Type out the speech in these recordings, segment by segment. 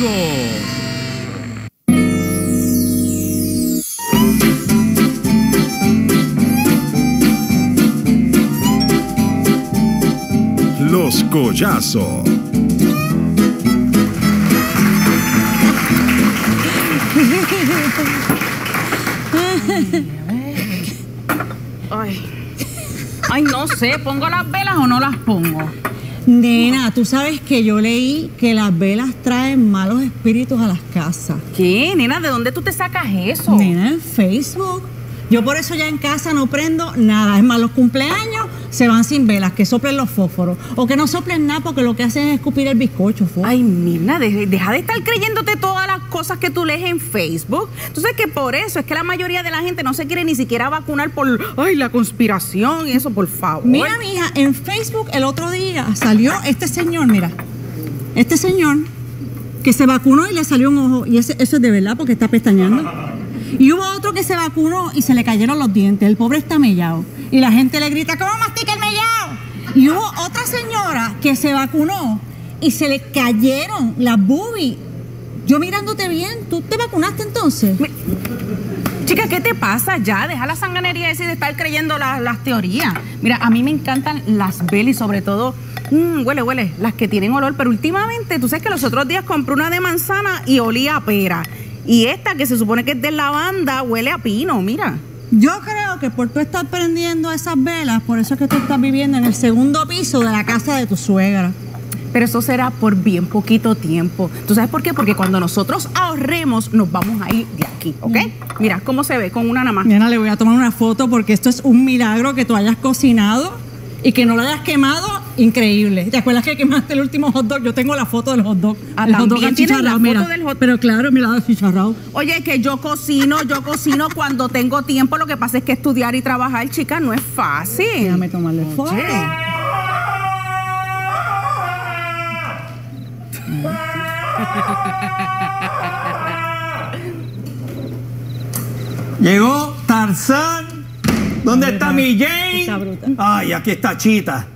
conmigo. Los Collazo. Ay, no sé, ¿pongo las velas o no las pongo? Nena, tú sabes que yo leí que las velas traen malos espíritus a las casas. ¿Qué? Nena, ¿de dónde tú te sacas eso? Nena, en Facebook. Yo por eso ya en casa no prendo nada. Es más, los cumpleaños se van sin velas, que soplen los fósforos. O que no soplen nada porque lo que hacen es escupir el bizcocho. Ay, Mirna, deja de estar creyéndote todas las cosas que tú lees en Facebook. Tú sabes que por eso es que la mayoría de la gente no se quiere ni siquiera vacunar por, la conspiración y eso, por favor. Mira, mija, en Facebook el otro día salió este señor, mira. Este señor que se vacunó y le salió un ojo. Y eso es de verdad porque está pestañeando. Y hubo otro que se vacunó y se le cayeron los dientes. El pobre está mellado. Y la gente le grita, ¿cómo mastica el mellado? Y hubo otra señora que se vacunó y se le cayeron las boobies. Yo mirándote bien, ¿tú te vacunaste entonces? Chica, ¿qué te pasa ya? Deja la sanganería esa y de estar creyendo las teorías. Mira, a mí me encantan las velas y sobre todo, huele, las que tienen olor. Pero últimamente, tú sabes que los otros días compré una de manzana y olía a pera. Y esta, que se supone que es de lavanda, huele a pino, mira. Yo creo que por tú estar prendiendo esas velas, por eso es que tú estás viviendo en el segundo piso de la casa de tu suegra. Pero eso será por bien poquito tiempo. ¿Tú sabes por qué? Porque cuando nosotros ahorremos, nos vamos a ir de aquí, ¿ok? Mira cómo se ve con una nada más. Nena, le voy a tomar una foto porque esto es un milagro que tú hayas cocinado y que no lo hayas quemado. Increíble. ¿Te acuerdas que quemaste el último hot dog? Yo tengo la foto del hot dog. El hot dog achicharrado, mira. Pero claro, mira, achicharrado. Oye, que yo cocino cuando tengo tiempo. Lo que pasa es que estudiar y trabajar, chica, no es fácil. Déjame tomarle foto. Llegó Tarzán. ¿Dónde está mi Jane? Ay, aquí está Chita.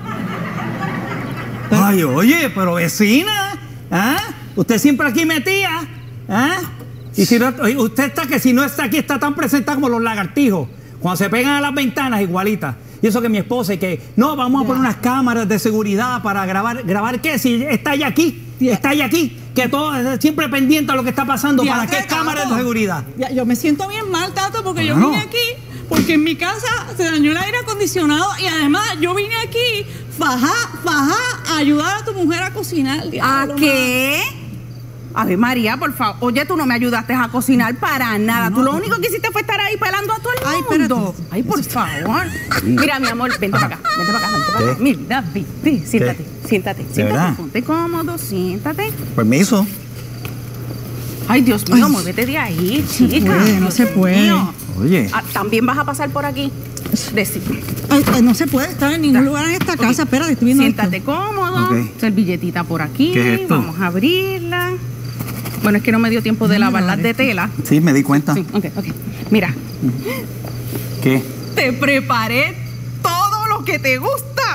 Ay, oye, pero vecina, ¿ah? Usted siempre aquí metía, ¿ah? Y si no, usted está que si no está aquí está tan presentada como los lagartijos. Cuando se pegan a las ventanas, igualitas. Y eso que mi esposa y que, no, vamos a poner unas cámaras de seguridad para grabar qué, si está ella aquí, que todo siempre pendiente a lo que está pasando, ¿para qué cámaras de seguridad? Ya, yo me siento bien mal, Tato, porque yo vine aquí, porque en mi casa se dañó el aire acondicionado y además yo vine aquí, a ayudar a tu mujer a cocinar. ¿A qué? A ver, María, por favor. Oye, tú no me ayudaste a cocinar para nada. No. Tú lo único que hiciste fue estar ahí pelando a todo el mundo. Ay, por favor. Mira, mi amor, vente para acá. Mira, siéntate. Ponte cómodo, siéntate. Permiso. Ay, Dios mío, muévete de ahí, chica. No se puede. Oye. ¿También vas a pasar por aquí? No se puede estar en ningún lugar en esta casa. Espérate, estoy viendo Siéntate esto. cómodo. Servilletita por aquí. ¿Qué es esto? Vamos a abrirla. Bueno, es que no me dio tiempo de lavarlas de tela. Sí, me di cuenta. Sí, ok. Mira. ¿Qué? Te preparé todo lo que te gusta.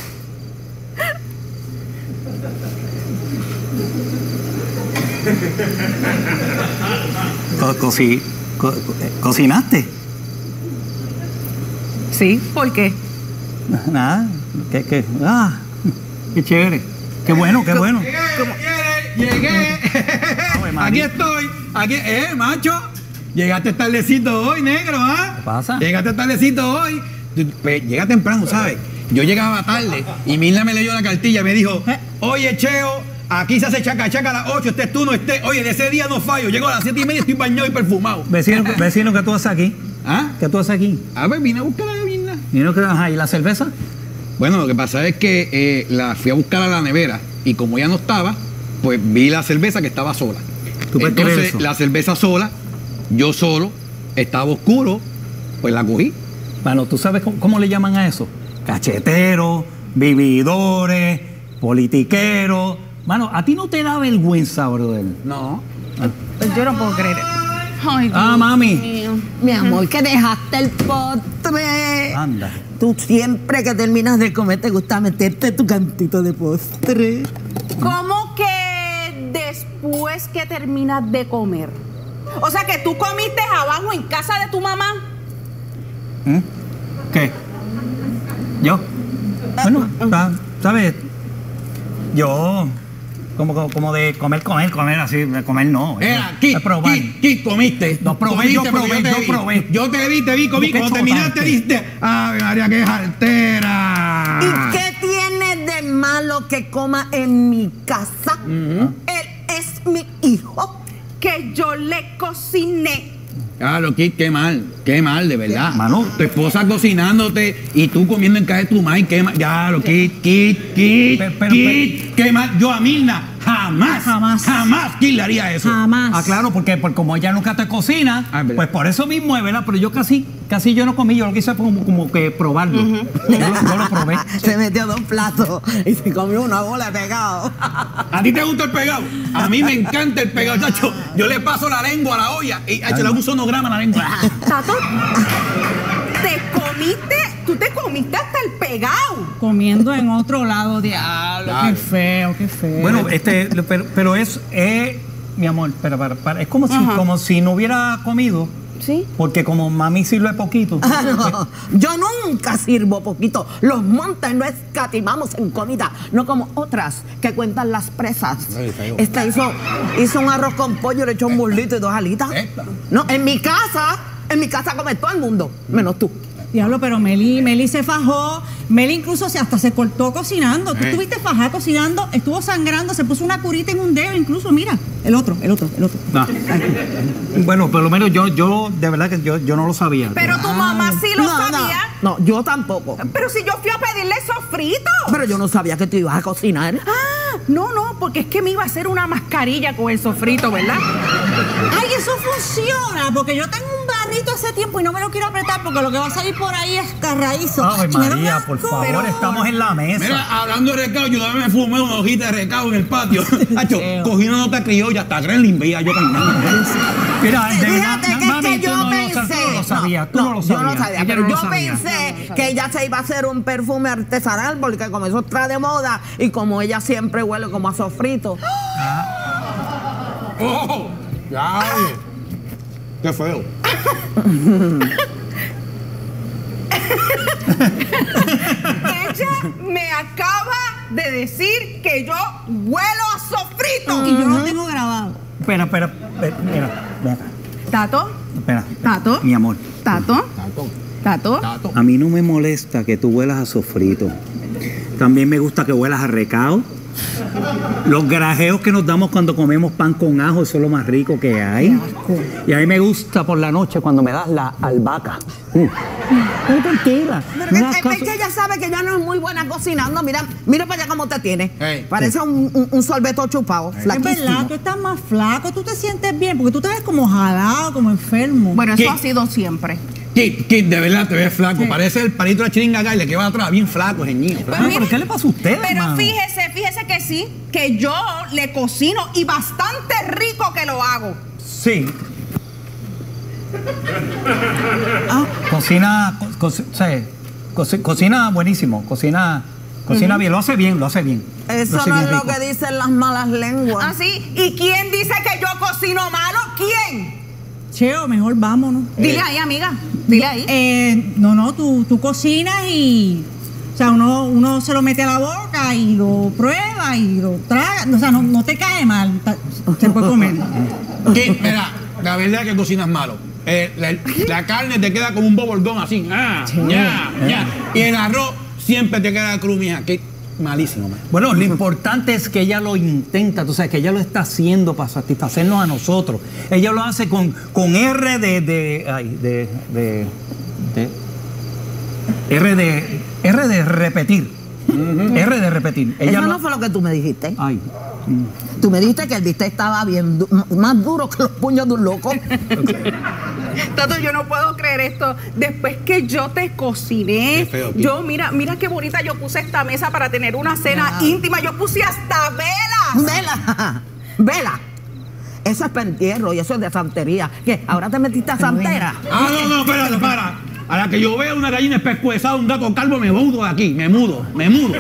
¿Cocinaste? Sí, ¿por qué? Nada. ¿Qué? Qué chévere. Qué bueno. Llegué. Aquí estoy. Macho. Llegaste tardecito hoy, negro, ¿ah? ¿Qué pasa? Llegaste tardecito hoy. Llega temprano, ¿sabes? Yo llegaba tarde y Mirna me leyó la cartilla y me dijo, oye, Cheo, aquí se hace chaca a las 8, estés tú, no estés. Oye, de ese día no fallo. Llego a las 7:30, estoy bañado y perfumado. Vecino, ¿qué tú haces aquí? ¿Ah? ¿Qué tú haces aquí? A ver, vine a buscar a la Mirna. ¿Y la cerveza? Bueno, lo que pasa es que la fui a buscar a la nevera y como ya no estaba, pues vi la cerveza que estaba sola. ¿Tú puedes creer Entonces, eso? la cerveza sola, yo solo, estaba oscuro, pues la cogí. Bueno, ¿tú sabes cómo le llaman a eso? Cacheteros, vividores, politiqueros. Mano, ¿a ti no te da vergüenza, brother? No. Yo no puedo creer. Ay, Dios mami. mío. Mi amor, que dejaste el postre. Anda. Tú siempre que terminas de comer te gusta meterte tu cantito de postre. ¿Cómo que después que terminas de comer. O sea que tú comiste abajo en casa de tu mamá. ¿Qué? ¿Yo? Bueno, ¿sabes? Yo... Como de comer así, de comer no. Kit, probar. Kit, comiste. No, probé, yo probé. Yo te vi. Cuando terminaste, dijiste, ¡ay, María, qué jaltera! ¿Y qué tiene de malo que coma en mi casa? Él es mi hijo. Que yo le cociné. Claro, Kit, qué mal, de verdad. Mano. Tu esposa cocinándote y tú comiendo en casa de tu madre, qué mal. Ya, lo Kit, qué mal. Yo a Mirna jamás Kit le haría eso. Jamás. Ah, claro, porque como ella nunca te cocina, pues por eso mismo es, ¿verdad? Pero yo casi yo no comí, yo lo que hice fue como que probarlo. Yo lo probé. Se metió 2 platos y se comió una bola de pegado. ¿A ti te gusta el pegado? A mí me encanta el pegado, chacho. Yo le paso la lengua a la olla y le hago un sonograma a la lengua. Tato, tú te comiste hasta el pegado. Comiendo en otro lado, diablo. Claro. Qué feo. Bueno, pero es, mi amor, para, es como si no hubiera comido. Sí. Porque como mami sirve poquito. No, yo nunca sirvo poquito. Los montes no escatimamos en comida, no como otras que cuentan las presas. Esta hizo un arroz con pollo, le echó un burlito y 2 alitas. No, en mi casa come todo el mundo, menos tú. Diablo, pero Meli se fajó. Meli incluso hasta se cortó cocinando. Tú estuviste fajada cocinando, estuvo sangrando, se puso una curita en un dedo incluso. Mira, el otro. No. Bueno, por lo menos yo de verdad que yo no lo sabía. Pero tu mamá sí lo sabía. No, yo tampoco. Pero si yo fui a pedirle sofrito. Pero yo no sabía que tú ibas a cocinar. No, porque es que me iba a hacer una mascarilla con el sofrito, ¿verdad? Ay, eso funciona, porque yo tengo un barrito hace tiempo y no me lo quiero apretar porque lo que va a salir por ahí es carraízo. Ay, Y me da un María, asco. por favor, estamos en la mesa. Mira, hablando de recado, yo también me fumé una hojita de recado en el patio. Hacho, cogí una nota criolla, hasta Gremlin veía yo caminando. Mira, de verdad, Fíjate que mami, yo tú no pensé. lo sabías, tú no lo sabías. Yo no sabía, Ella pero no lo yo sabía. pensé que ella se iba a hacer un perfume artesanal porque como eso está de moda y como ella siempre huele como a sofrito. ¡Oh! ¡Ya! ¡Qué feo! Ella me acaba de decir que yo huelo a sofrito. Y yo lo tengo grabado. Espera, mira, ven acá. Tato, Espera. Tato. Mi amor. Tato. A mí no me molesta que tú huelas a sofrito. También me gusta que huelas a recao. Los grajeos que nos damos cuando comemos pan con ajo, eso es lo más rico que hay. Y a mí me gusta por la noche cuando me das la albahaca. Tranquila. Pero es que ella sabe que ella no es muy buena cocinando. Mira para allá cómo te tiene. Parece un sorbeto chupado, Es flaquísimo. verdad, tú estás más flaco, tú te sientes bien, porque tú te ves como jalado, como enfermo. Bueno, eso ¿Qué? ha sido siempre. Kit, de verdad te ves flaco. Parece el palito de la chiringa gaile que va atrás, bien flaco, geñido. ¿Pero qué le pasa a usted, Pero hermano? fíjese que sí, que yo le cocino y bastante rico que lo hago. Sí. Cocina, cocina buenísimo, cocina bien, lo hace bien. Eso no es lo que dicen las malas lenguas. ¿Ah, sí? ¿Y quién dice que yo cocino malo? ¿Quién? Cheo, mejor vámonos. Dile ahí, amiga. Dile ahí. No, tú cocinas y... O sea, uno se lo mete a la boca y lo prueba y lo traga. O sea, no te cae mal. Se puede comer. Kit, mira, la verdad es que cocinas malo. La carne te queda como un bobolgón así. Ya. Y el arroz siempre te queda crudo, mija. Kit, malísimo, man. Bueno, lo importante es que ella lo intenta, tú sabes, que ella lo está haciendo para satisfacernos a nosotros. Ella lo hace con R de repetir. R de repetir. Eso no fue lo que tú me dijiste. Ay. Tú me dijiste que el bistec estaba bien, más duro que los puños de un loco. Tato, yo no puedo creer esto. Después que yo te cociné, Qué feo, tío. mira qué bonita yo puse esta mesa para tener una cena íntima. Yo puse hasta velas. Vela. Eso es para entierro y eso es de santería. ¿Qué? ¿Ahora te metiste a santera? No, espérate, para. A la que yo vea una gallina pescuezada, un gato calvo, me mudo de aquí, me mudo.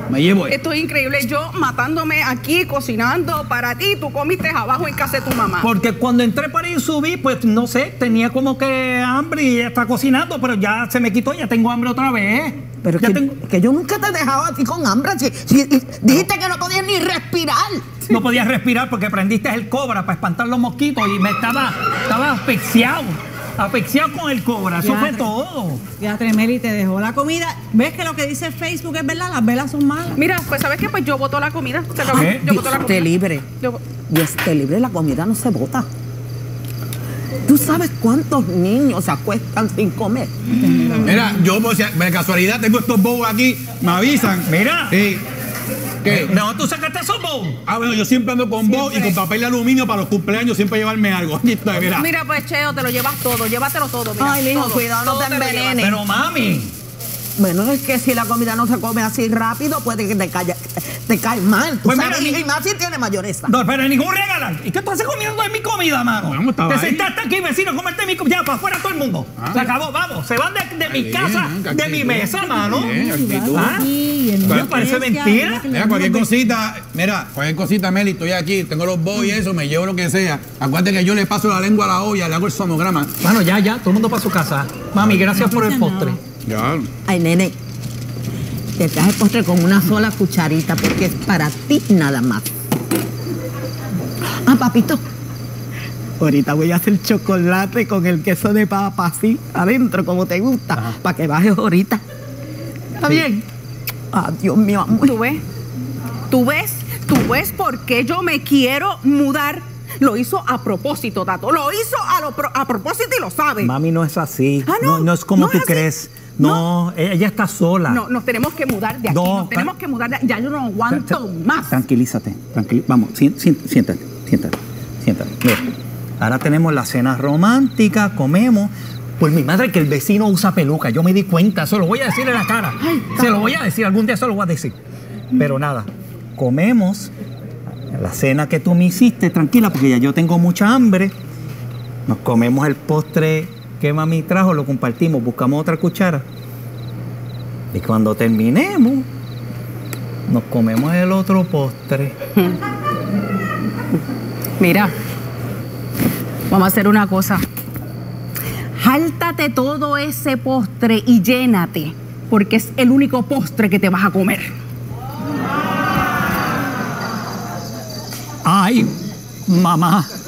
Me llevo esto. Esto es increíble. Yo matándome aquí, cocinando para ti, tú comiste abajo en casa de tu mamá. Porque cuando entré para ir y subí, pues no sé, tenía como que hambre y ella está cocinando, pero ya se me quitó, ya tengo hambre otra vez. Pero ya que yo nunca te he dejado así con hambre. Dijiste que no podías ni respirar. No podía respirar porque prendiste el cobra para espantar los mosquitos y me estaba asfixiado. Asfixiado con el cobra, eso fue todo. Ya Tremeli te dejó la comida. ¿Ves que lo que dice Facebook es verdad? Las velas son malas. Mira, pues ¿sabes qué? Pues yo boto la comida. Se acabó. Yo boto la comida. Esté libre. Y esté libre, la comida no se bota. ¿Tú sabes cuántos niños se acuestan sin comer? Mira, yo de casualidad tengo estos bowls aquí, me avisan. Mira. Sí. ¿Qué? ¿De dónde tú sacaste esos bowls? Ah, bueno, yo siempre ando con bowls y con papel de aluminio para los cumpleaños, siempre llevarme algo. Aquí está, mira. Mira, pues Cheo, te lo llevas todo, llévatelo todo. Mira, Ay, hijo, todo, cuidado, no todo te lo llevas. envenenes. Pero mami. Bueno, es que si la comida no se come así rápido, puede que te cae mal. ¿Tú Pues sabes? mira, Y más si tiene mayonesa. No, pero ningún regalar. ¿Y qué tú haces comiendo de mi comida, mano? Bueno, estaba Te ahí. sentaste aquí, vecino, a comerte mi comida. Ya, para afuera todo el mundo. Se acabó, vamos. Se van de mi casa, de mi mesa, mano. ¿Ah? Me parece mentira. Mira, cualquier cosita, Meli, estoy aquí, tengo los bowls y eso, me llevo lo que sea. Acuérdate que yo le paso la lengua a la olla, le hago el sonograma. Mano, ya, todo el mundo para su casa. Mami, gracias por el postre. Ya. Ay, nene, te traje postre con una sola cucharita porque es para ti nada más. Ah, papito. Ahorita voy a hacer chocolate con el queso de papa así, adentro, como te gusta, para que bajes ahorita. ¿Está bien? Ah, Dios mío, amor. ¿Tú ves por qué yo me quiero mudar? Lo hizo a propósito, Tato. Lo hizo a propósito y lo sabe. Mami, no es así. Ah, no. No es como ¿No tú es así? crees. No, ella está sola. No, nos tenemos que mudar de aquí. No, Nos tenemos que mudar de aquí. Ya yo no aguanto más. Tranquilízate. Vamos, siéntate. Mira, ahora tenemos la cena romántica, comemos. Pues mi madre que el vecino usa peluca, yo me di cuenta, eso lo voy a decir en la cara. Se lo voy a decir, algún día se lo voy a decir. Pero nada, comemos la cena que tú me hiciste, tranquila, porque ya yo tengo mucha hambre. Nos comemos el postre que mami trajo, lo compartimos, buscamos otra cuchara. Y cuando terminemos, nos comemos el otro postre. Mira, vamos a hacer una cosa. Jáltate todo ese postre y llénate, porque es el único postre que te vas a comer. Ay, mamá.